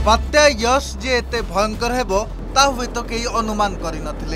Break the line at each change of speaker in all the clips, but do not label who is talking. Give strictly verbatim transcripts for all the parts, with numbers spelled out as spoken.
बात्या यश जे एते भयंकर हेबो ता हुए तो कई अनुमान करि नथिले।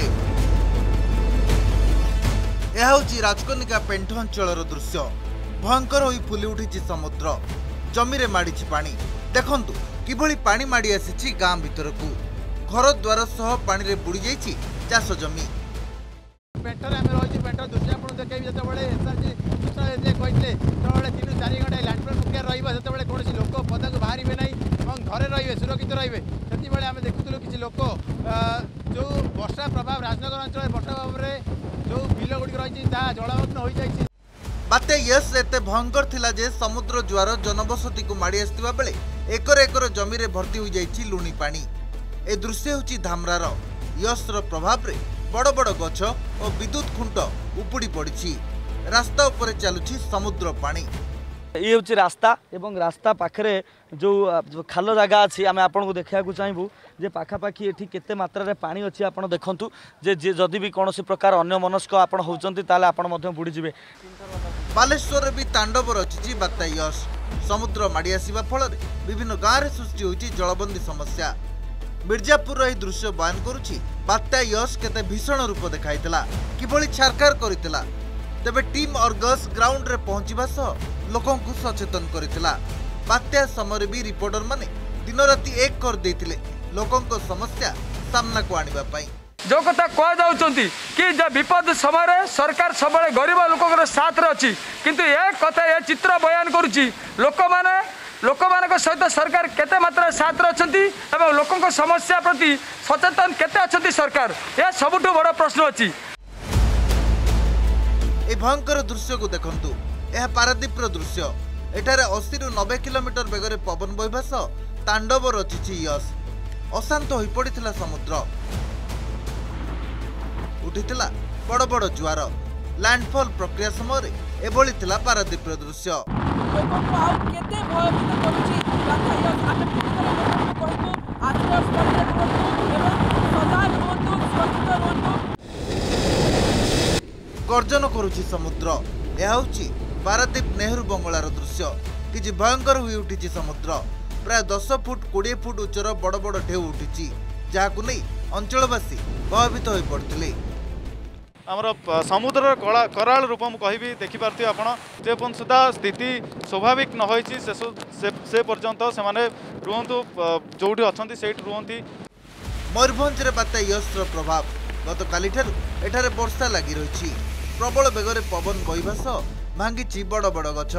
यह होची राजकनिका पेंठ अंचलर दृश्य। भयंकर होई फुली उठिछि समुद्र, जमी रे माडिछि पानी। देखंतु किभଳି पानी माडी आसीछि गां भितरकू। घर द्वार सह पानी रे बुडी जाइछि चाष जमी।
पेंटर आमे रहिछि पेंटर दृश्य आपण देखै जते बळे एसआरजी सूचना जे कहितले तळे तीन चार घंटा लैंडफॉल मुके रहिबो जते बळे कोनोसी लोक पदक बाहरिबे नै ଏବଂ ଘରେ ରହିବେ ସୁରକ୍ଷିତ ରହିବେ। ସେତିବେଳେ ଆମେ ଦେଖୁଥିଲୁ କିଛି ଲୋକ ଯେଉଁ ବର୍ଷା ପ୍ରଭାବ ରାଜନଗର ଅଞ୍ଚଳରେ ବର୍ଷା ପ୍ରଭାବରେ ଯେଉଁ ବିଲ ଗୁଡ଼ିକ ରହିଛି ତାହା ଜଳମଗ୍ନ ହୋଇଯାଇଛି।
बात्या यश एते भयंकर थिला जे समुद्र ज्वार जनबसती को माड़ी आसथिबा बेले एकर एकर जमी रे भर्ती हो जाइछि लुणी पानी। ए दृश्य होछि धामरार। यशर प्रभाव रे बड़ बड़ गछ और विद्युत खुंट उपुड़ी पड़िछि। रास्ता उपरे चलुछि समुद्र पानी।
ये हूँ रास्ता एवं रास्ता पाखे जो खाल जगह अच्छी आम आपन को देखा चाहबू जे पाखापाखि ये केते मात्रा पानी अच्छी आप देखु जे जदि भी कौन प्रकार अन्य मनस्क आपड़ होती बुड़ीजे।
बालेश्वर भी तांडव रचिछि बात्या यश। समुद्र माड़ी आसिबा फल विभिन्न गाँव में सृष्टि होइछि जलबंदी समस्या। मिर्जापुर यह दृश्य बयान करुछि बात्या यश केते भीषण रूप देखाइतिला, किभଳି छारखार करितिला। तेबे टीम अर्गस ग्राउंड रे पहुंचीबा सह लोकों को सचेतन करितिला। बात्या समय भी रिपोर्टर माने दिन राति एक कर देथिले लोकों को समस्या सामना को आनिबा पई।
जो कथा कह जाउचंती कि जे विपद समय सरकार सबले गरीब लोककर साथ रे अछि, किंतु ए कथा ए चित्र बयान करूची लोक माने लोक मानक सहित सरकार केते मात्रा साथ रे अछंती एवं लोकों को समस्या प्रति सचेतन केते अछंती सरकार, ए सबुठु बड़ प्रश्न अछि।
ए भयंकर दृश्य को देखंतु। यह पारादीप दृश्य। एठारे अस्सी रु नब्बे किलोमीटर बेगरे पवन बहिबा सह तांडव रचिछि यश। अशांत होई पड़िथिला समुद्र, उठिथिला बड़ बड़ ज्वार। लैंडफॉल प्रक्रिया समय एभଳି थिला पारादीप दृश्य। गर्जन करुछि समुद्र। यह होछि पारादीप नेहरू बंगलार दृश्य। किछि भयंकर हुई उठिछि समुद्र। प्राय दस फुट कोड़े फुट उच्चर बड़ बड़ ढेउ उठिछि, जहाकु नै अंचलवासी भयभीत होई पड़थिले।
आमर समुद्र कला कराल रूप मु कहि देखिपारथि आपण जे पण सुधा स्थिति स्वाभाविक न होइछि से से पर्यंत से माने रुहंतु जोठी अछंती सेठ रुहंती।
मयूरभंज रे बात्या यशर प्रभाव गत काली ठारु एठारे वर्षा लागि रहिछि। प्रबल बेगरे पवन बहिबा सह भांगिछि बड़ बड़ गछ।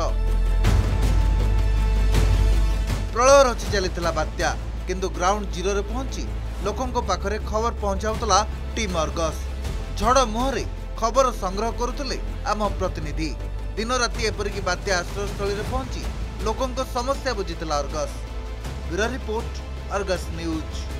प्रलय रचि चलिथिला बात्या, किंतु ग्राउंड जीरो रे पहुंची लोकों पाखरे खबर पहुंचाउतला टीम अर्गस। झड़ मुहरे खबर संग्रह करुले आम प्रतिनिधि। दिन राति एपरिक बात्या आश्रयस्थल में पहुंची लोकों समस्या बुझीला Argus. Bureau report, Argus news.